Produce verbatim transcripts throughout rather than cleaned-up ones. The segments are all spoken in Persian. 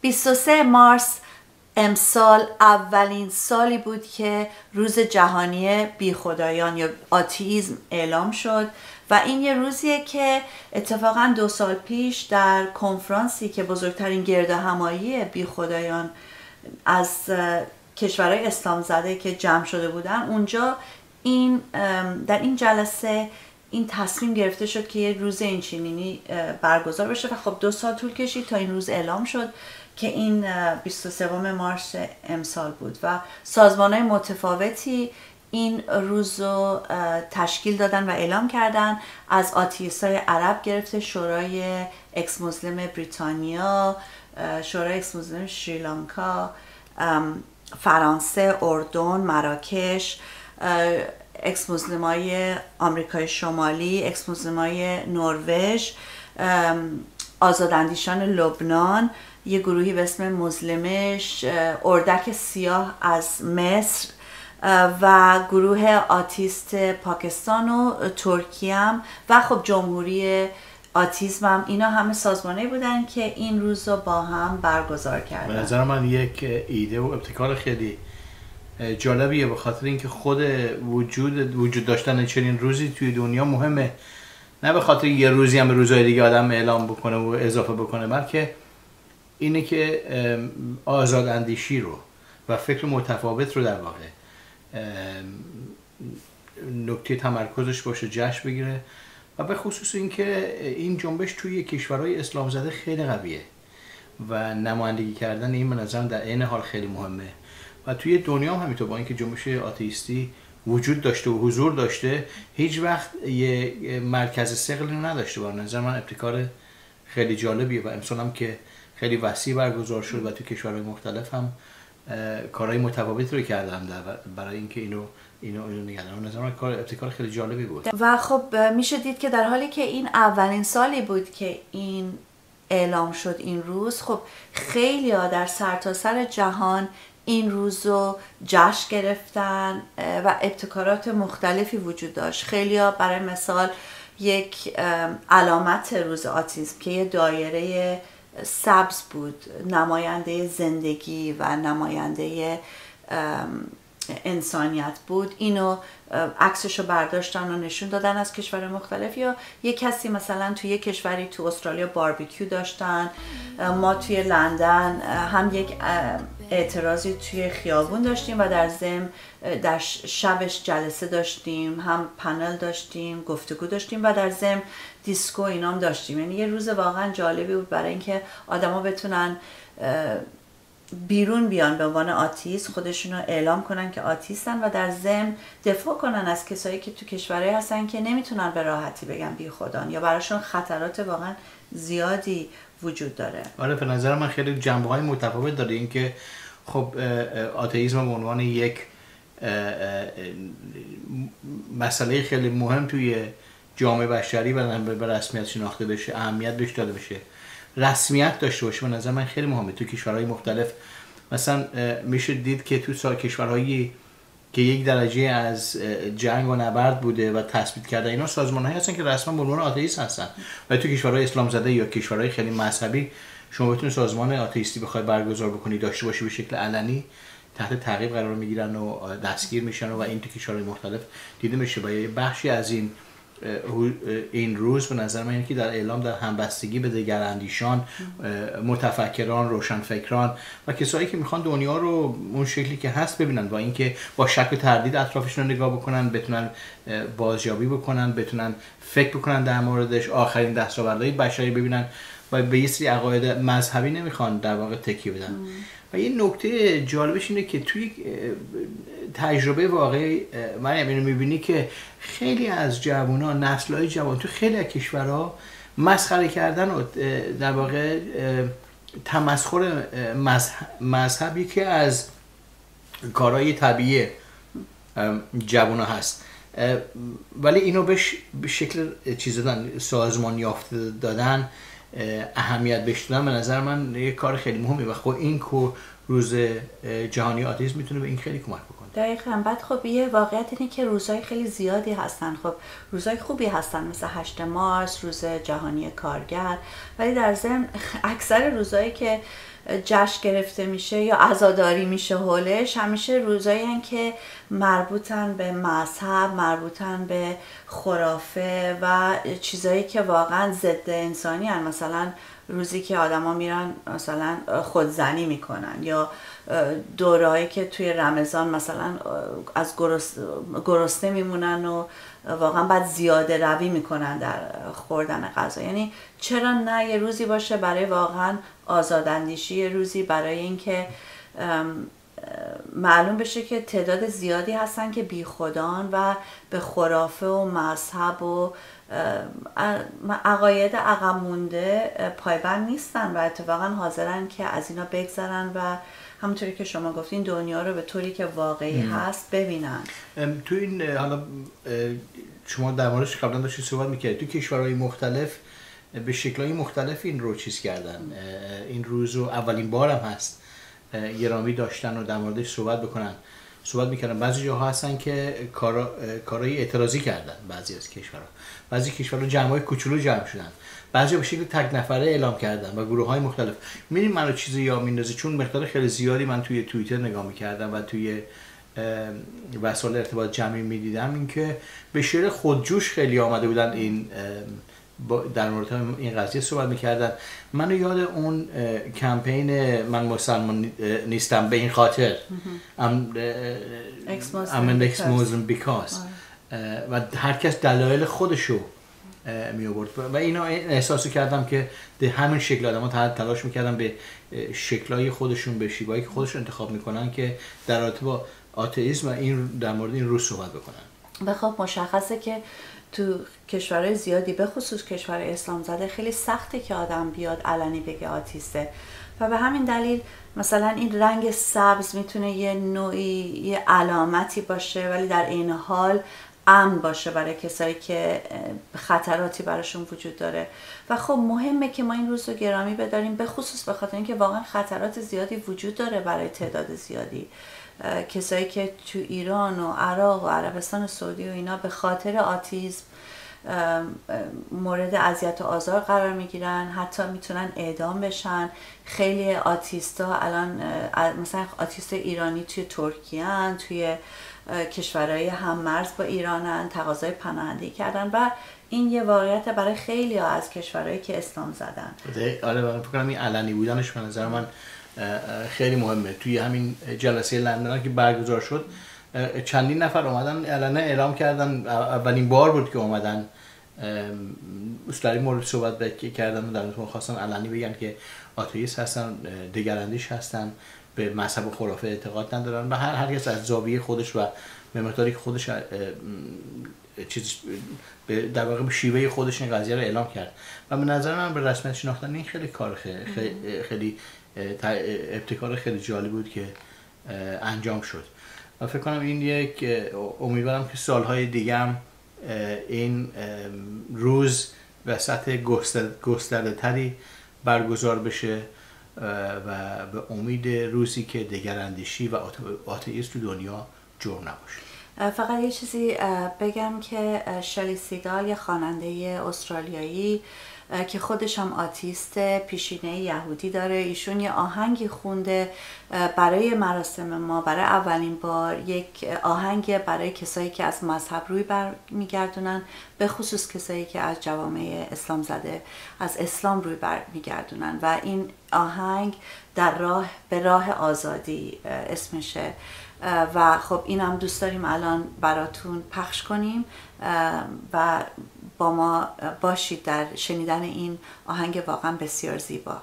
بیست و سوم مارس امسال اولین سالی بود که روز جهانی بیخدایان یا آتئیسم اعلام شد و این یه روزیه که اتفاقا دو سال پیش در کنفرانسی که بزرگترین گردهمایی بیخدایان از کشورهای اسلام زده که جمع شده بودن، اونجا این در این جلسه این تصمیم گرفته شد که یه روز اینچنینی برگزار بشه و خب دو سال طول کشید تا این روز اعلام شد که این بیست و سوم مارس امسال بود و سازمان‌های متفاوتی این روز رو تشکیل دادن و اعلام کردن، از آتئیست‌های عرب گرفته، شورای اکس مسلم بریتانیا، شورای اکس مسلم شریلانکا، فرانسه، اردن، مراکش، اکس مسلمای آمریکای شمالی، اکس مسلمای نروژ، آزاداندیشان لبنان، یه گروهی به اسم مسلمش، اردک سیاه از مصر و گروه آتیست پاکستان و ترکیه هم و خب جمهوری آتیسم هم، اینا همه سازمانه بودن که این روز رو با هم برگزار کردن. به نظر من یک ایده و ابتکار خیلی جالبیه، به خاطر اینکه خود وجود وجود داشتن چنین روزی توی دنیا مهمه، نه به خاطر یه روزی هم به روزهای دیگه آدم اعلام بکنه و اضافه بکنه، بلکه اینه که آزاد اندیشی رو و فکر متفاوت رو در واقع نکته تمرکزش باشه، جشن بگیره و به خصوص اینکه این جنبش توی کشورهای اسلام زده خیلی قویه و نمایندگی کردن این به نظرم در عین حال خیلی مهمه و توی دنیا هم همینطور، با اینکه جنبش آتئیستی وجود داشته و حضور داشته، هیچ وقت یه مرکز ثقل رو نداشته. با نظر من ابتکار خیلی جالبیه و امسال هم که خیلی وسیع برگزار شد و توی کشورهای مختلف هم کارهای متفاوتی رو کردن برای اینکه اینو اینو اینو نگردن. نظر من کار ابتکار خیلی جالبی بود و خب میشه دید که در حالی که این اولین سالی بود که این اعلام شد این روز، خب خیلی ها در سرتاسر جهان این روز رو جشن گرفتن و ابتکارات مختلفی وجود داشت. خیلی ها برای مثال یک علامت روز آتیسم که یه دایره سبز بود، نماینده زندگی و نماینده انسانیت بود، اینو عکسش رو برداشتن و نشون دادن از کشور مختلف. یا یک کسی مثلا توی یک کشوری تو استرالیا باربیکیو داشتن، ما توی لندن هم یک اعتراضی توی خیابون داشتیم و در ضمن در شبش جلسه داشتیم، هم پنل داشتیم، گفتگو داشتیم و در ضمن دیسکو اینام داشتیم. یعنی یه روز واقعا جالبی بود برای اینکه آدما بتونن بیرون بیان به عنوان آتیست، خودشون رو اعلام کنن که آتیستن و در ضمن دفاع کنن از کسایی که تو کشورهایی هستن که نمیتونن به راحتی بگن بی خدان یا براشون خطرات واقعا زیادی وجود داره. آره، به نظر من خیلی جنبه‌های متفاوت داره اینکه خب آتئیسم به عنوان یک مسئله خیلی مهم توی جامعه بشری و به رسمیت شناخته بشه، اهمیت بهش داده بشه، رسمیت داشته باشه، به نظر من خیلی مهمه. تو کشورهای مختلف مثلا میشه دید که تو کشورهایی که یک درجه از جنگ و نبرد بوده و تثبیت کرده، اینا سازمان‌هایی هستن که رسما به عنوان آتئیست هستن و تو کشورهای اسلام زده یا کشورهای خیلی مذهبی شما بتونید سازمان آتئیستی بخوای برگزار بکنی، داشته باشی، به شکل علنی تحت تعقیب قرار میگیرن و دستگیر میشن و این تو کشورهای مختلف دیده میشه. و یه بخشی از این این روز به نظر من اینه که در اعلام در همبستگی به دگراندیشان، متفکران، روشنفکران و کسایی که میخوان دنیا رو اون شکلی که هست ببینن، با اینکه با شک و تردید اطرافشون رو نگاه بکنن، بتونن بازیابی بکنن، بتونن فکر بکنن در موردش، آخرین دستاوردهای بشری ببینن و به یه سری عقاید مذهبی نمیخوان در واقع تکیه بدن. و یه نکته جالبش اینه که توی تجربه واقعی من اینو میبینی که خیلی از جوونا، نسل‌های جوان تو خیلی از کشورها مسخره کردن و در واقع تمسخر مذهبی که از کارهای طبیعی جوونا هست، ولی اینو به شکل چیز دادن، سازمان یافته دادن، اهمیت بهش دادن، به نظر من یه کار خیلی مهمه و خب این که روز جهانی آتیسم میتونه به این خیلی کمک بکنه. دقیقاً. بعد خب یه واقعیت اینه که روزهای خیلی زیادی هستن، خب روزهای خوبی هستن مثل هشتم مارس، روز جهانی کارگر، ولی در ضمن اکثر روزهایی که جشن گرفته میشه یا عزاداری میشه حولش، همیشه روزایی هن که مربوطن به مذهب، مربوطن به خرافه و چیزایی که واقعا ضد انسانی هن. مثلا روزی که آدما میرن مثلا خودزنی میکنن، یا دورهایی که توی رمضان مثلا از گرسنه میمونن و واقعا بعد زیاده روی میکنن در خوردن غذا. یعنی چرا نه یه روزی باشه برای واقعا آزاداندیشی، یه روزی برای اینکه معلوم بشه که تعداد زیادی هستن که بی خودان و به خرافه و مذهب و عقاید عقب مونده پایبند نیستن و اتفاقا حاضرن که از اینا بگذرن و همونطوری که شما گفتین دنیا رو به طوری که واقعی ام. هست ببینن. تو این حالا شما در موردش قبلا داشتید صحبت میکردید، تو کشورهای مختلف به شکل‌های مختلف این رو چیز کردن، این روز رو اولین بار هم هست گرامی داشتن و در موردش صحبت بکنن صحبت میکردن. بعضی جاها هستن که کارا کارهای اعتراضی کردن، بعضی از کشورها بعضی کشورها جمع‌های کوچولو جمع شدن، بعضی به شکل تک نفره اعلام کردن و گروه‌های مختلف. می‌بینیم منو چیزی یا میندازه، چون مقدار خیلی زیادی من توی توییتر نگاه میکردم و توی وسایل ارتباط جمعی میدیدم، اینکه به شکل خودجوش خیلی آمده بودن این در مورد این قضیه صحبت میکردن. منو یاد اون کمپین من مسلمان نیستم به این خاطر ام ام ex Muslim because و هر کس دلایل خودشو می آورد و اینا احساسو کردم که به همین شکل آدم‌ها تلاش میکردن به شکلای خودشون، به شیوهایی که خودشون انتخاب میکنن که در رابطه با آتئیسم و این در مورد این روز صحبت بکنن. و خب مشخصه که تو کشورهای زیادی به خصوص کشور اسلام زده خیلی سخته که آدم بیاد علنی بگه آتیسته و به همین دلیل مثلا این رنگ سبز میتونه یه نوعی یه علامتی باشه ولی در این حال امن باشه برای کسایی که خطراتی براشون وجود داره. و خب مهمه که ما این روز رو گرامی بداریم، به خصوص به خاطر اینکه واقعا خطرات زیادی وجود داره برای تعداد زیادی کسایی که تو ایران و عراق و عربستان سعودی و اینا به خاطر آتیسم مورد اذیت و آزار قرار میگیرن، حتی میتونن اعدام بشن. خیلی آتیستا الان مثلا آتیست ایرانی توی ترکیه هن، توی کشورهای هممرز با ایرانن، تقاضای پناهندگی کردن و این یه واقعیت برای خیلی ها از کشورهایی که اسلام زدن. آره من فکر کنم این علنی بودنش به نظر من خیلی مهمه. توی همین جلسه لندن که برگزار شد چندین نفر اومدن علنا اعلام کردن، اولین بار بود که اومدن اصولی مورد صحبت کردن و در اون خواستن علنی بگن که آتئیست هستن، دگراندیش هستن، به مذهب و خرافه اعتقاد ندارن و هر هر کس از زاویه خودش و به مقداری که خودش چیز در واقع به شیوه خودش این قضیه رو اعلام کرد و به نظر من به رسمیت شناختن این خیلی کار خیلی, خیلی ابتکار خیلی جالب بود که انجام شد و فکر کنم این یک امیدوارم که سالهای دیگه هم این روز به سطح گسترده تری برگزار بشه و به امید روزی که دگراندیشی و آتئیسم تو دنیا جور نباشه. فقط یه چیزی بگم که شلی سیگال یه خواننده استرالیایی که خودش هم آتیست، پیشینه یهودی داره، ایشون یه آهنگی خونده برای مراسم ما برای اولین بار، یک آهنگ برای کسایی که از مذهب روی برمیگردونن، به خصوص کسایی که از جوامع اسلام زده از اسلام روی برمیگردونن و این آهنگ در راه به راه آزادی اسمشه و خب اینم دوست داریم الان براتون پخش کنیم و با ما باشید در شنیدن این آهنگ واقعا بسیار زیبا.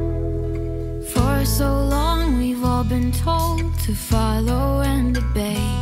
For so long we've all been told to follow and obey.